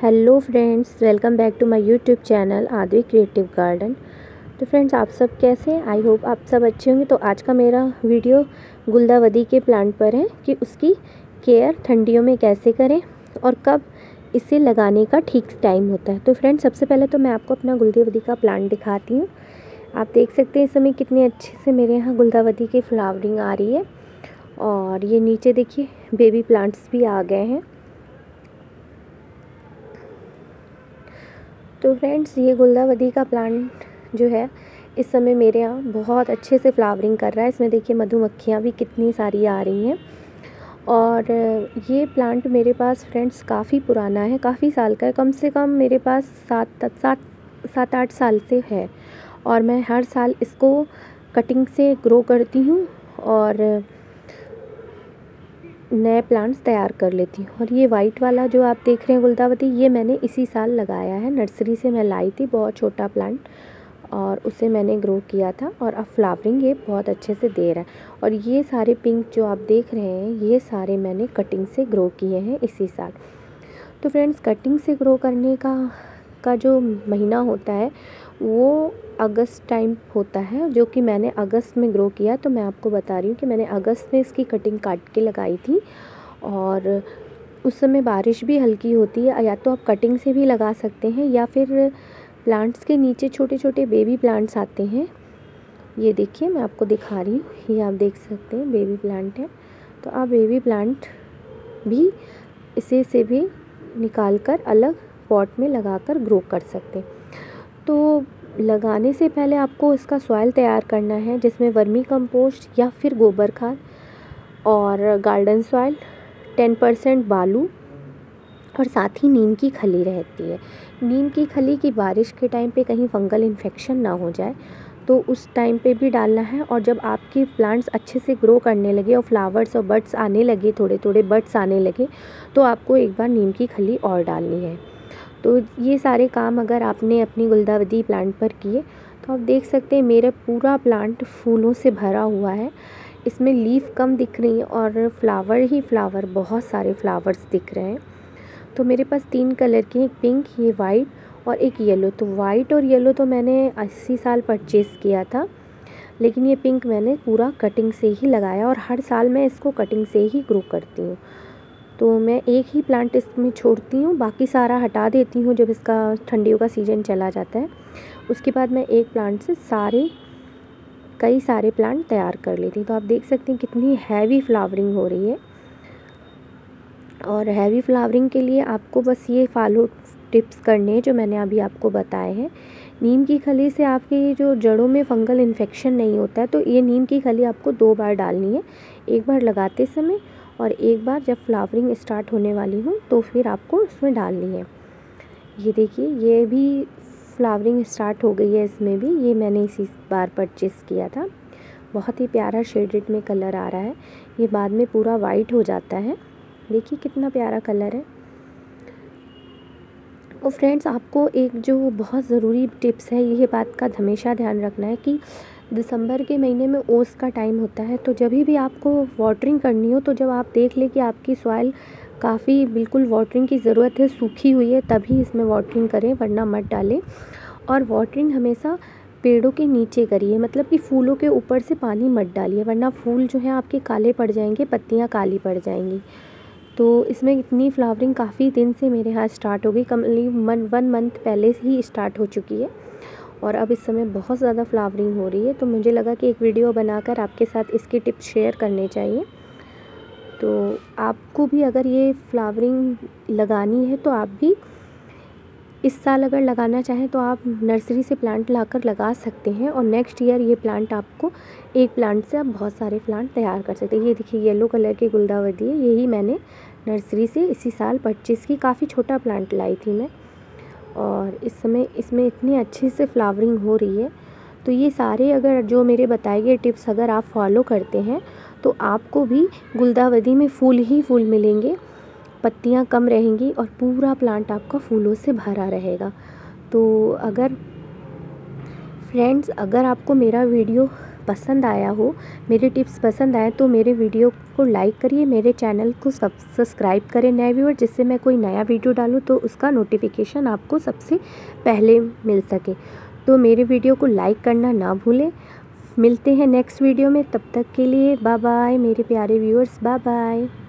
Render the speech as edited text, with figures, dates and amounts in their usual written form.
Hello friends, welcome back to my YouTube channel Aadi creative garden. तो friends, आप सब कैसे हैं? आई होप आप सब अच्छे होंगे। तो आज का मेरा वीडियो गुलदावदी के प्लांट पर है कि उसकी केयर ठंडियों में कैसे करें और कब इसे लगाने का ठीक टाइम होता है। तो फ्रेंड्स, सबसे पहले तो मैं आपको अपना गुलदावदी का प्लांट दिखाती हूँ। आप देख सकते हैं इस समय कितने अच्छे से मेरे यहाँ गुलदावदी की फ्लावरिंग आ रही है। और ये नीचे देखिए बेबी प्लांट्स भी आ गए हैं। तो फ्रेंड्स, ये गुलदावदी का प्लांट जो है इस समय मेरे यहाँ बहुत अच्छे से फ्लावरिंग कर रहा है। इसमें देखिए मधुमक्खियाँ भी कितनी सारी आ रही हैं। और ये प्लांट मेरे पास फ्रेंड्स काफ़ी पुराना है, काफ़ी साल का है। कम से कम मेरे पास सात आठ साल से है। और मैं हर साल इसको कटिंग से ग्रो करती हूँ और नए प्लांट्स तैयार कर लेती हूँ। और ये वाइट वाला जो आप देख रहे हैं गुलदावदी, ये मैंने इसी साल लगाया है। नर्सरी से मैं लाई थी बहुत छोटा प्लांट और उसे मैंने ग्रो किया था और अब फ्लावरिंग ये बहुत अच्छे से दे रहा है। और ये सारे पिंक जो आप देख रहे हैं ये सारे मैंने कटिंग से ग्रो किए हैं इसी साल। तो फ्रेंड्स, कटिंग से ग्रो करने का जो महीना होता है वो अगस्त टाइम होता है, जो कि मैंने अगस्त में ग्रो किया। तो मैं आपको बता रही हूँ कि मैंने अगस्त में इसकी कटिंग काट के लगाई थी। और उस समय बारिश भी हल्की होती है। या तो आप कटिंग से भी लगा सकते हैं या फिर प्लांट्स के नीचे छोटे छोटे बेबी प्लांट्स आते हैं। ये देखिए मैं आपको दिखा रही हूँ, ये आप देख सकते हैं बेबी प्लांट है। तो आप बेबी प्लांट भी इसे से भी निकाल कर अलग पॉट में लगाकर ग्रो कर सकते हैं। तो लगाने से पहले आपको इसका सॉइल तैयार करना है, जिसमें वर्मी कंपोस्ट या फिर गोबर खाद और गार्डन सॉइल, 10% बालू और साथ ही नीम की खली रहती है। नीम की खली की बारिश के टाइम पे कहीं फंगल इन्फेक्शन ना हो जाए तो उस टाइम पे भी डालना है। और जब आपके प्लांट्स अच्छे से ग्रो करने लगे और फ्लावर्स और बड्स आने लगे, थोड़े थोड़े बड्स आने लगे, तो आपको एक बार नीम की खली और डालनी है। तो ये सारे काम अगर आपने अपनी गुलदावदी प्लांट पर किए तो आप देख सकते हैं मेरा पूरा प्लांट फूलों से भरा हुआ है। इसमें लीफ कम दिख रही है और फ्लावर ही फ्लावर, बहुत सारे फ्लावर्स दिख रहे हैं। तो मेरे पास 3 कलर के, एक पिंक, ये वाइट और एक येलो। तो वाइट और येलो तो मैंने 80 साल परचेज़ किया था, लेकिन ये पिंक मैंने पूरा कटिंग से ही लगाया और हर साल मैं इसको कटिंग से ही ग्रो करती हूँ। तो मैं एक ही प्लांट इसमें छोड़ती हूँ, बाकी सारा हटा देती हूँ जब इसका ठंडियों का सीज़न चला जाता है। उसके बाद मैं एक प्लांट से कई सारे प्लांट तैयार कर लेती हूँ। तो आप देख सकते हैं कितनी हैवी फ्लावरिंग हो रही है। और हैवी फ्लावरिंग के लिए आपको बस ये फॉलो टिप्स करने हैं जो मैंने अभी आपको बताए हैं। नीम की खली से आपके ये जो जड़ों में फंगल इन्फेक्शन नहीं होता है। तो ये नीम की खली आपको 2 बार डालनी है, एक बार लगाते समय और एक बार जब फ्लावरिंग स्टार्ट होने वाली हो तो फिर आपको इसमें डालनी है। ये देखिए ये भी फ्लावरिंग स्टार्ट हो गई है, इसमें भी ये मैंने इसी बार परचेज़ किया था। बहुत ही प्यारा शेडेड में कलर आ रहा है, ये बाद में पूरा वाइट हो जाता है। देखिए कितना प्यारा कलर है। और फ्रेंड्स, आपको एक जो बहुत ज़रूरी टिप्स है, ये बात का हमेशा ध्यान रखना है कि दिसंबर के महीने में ओस का टाइम होता है। तो जब भी आपको वाटरिंग करनी हो, तो जब आप देख लें कि आपकी सॉइल काफ़ी बिल्कुल वाटरिंग की ज़रूरत है, सूखी हुई है, तभी इसमें वाटरिंग करें, वरना मत डालें। और वाटरिंग हमेशा पेड़ों के नीचे करिए, मतलब कि फूलों के ऊपर से पानी मत डालिए, वरना फूल जो है आपके काले पड़ जाएंगे, पत्तियाँ काली पड़ जाएंगी। तो इसमें इतनी फ्लावरिंग काफ़ी दिन से मेरे यहाँ स्टार्ट हो गई, करीब 1 मंथ पहले से ही स्टार्ट हो चुकी है। और अब इस समय बहुत ज़्यादा फ्लावरिंग हो रही है। तो मुझे लगा कि एक वीडियो बनाकर आपके साथ इसकी टिप्स शेयर करने चाहिए। तो आपको भी अगर ये फ्लावरिंग लगानी है तो आप भी इस साल अगर लगाना चाहें तो आप नर्सरी से प्लांट लाकर लगा सकते हैं। और नेक्स्ट ईयर ये प्लांट आपको, एक प्लांट से आप बहुत सारे प्लांट तैयार कर सकते हैं। ये देखिए येलो कलर की गुलदावदी है, यही मैंने नर्सरी से इसी साल परचेज़ की। काफ़ी छोटा प्लांट लाई थी मैं और इस समय इसमें इतनी अच्छे से फ्लावरिंग हो रही है। तो ये सारे अगर जो मेरे बताए गए टिप्स अगर आप फॉलो करते हैं तो आपको भी गुलदावदी में फूल ही फूल मिलेंगे, पत्तियां कम रहेंगी और पूरा प्लांट आपका फूलों से भरा रहेगा। तो अगर फ्रेंड्स, अगर आपको मेरा वीडियो पसंद आया हो, मेरे टिप्स पसंद आए तो मेरे वीडियो को लाइक करिए, मेरे चैनल को सब्सक्राइब करें नए व्यूअर, जिससे मैं कोई नया वीडियो डालूँ तो उसका नोटिफिकेशन आपको सबसे पहले मिल सके। तो मेरे वीडियो को लाइक करना ना भूलें। मिलते हैं नेक्स्ट वीडियो में, तब तक के लिए बाय बाय मेरे प्यारे व्यूअर्स, बाय बाय।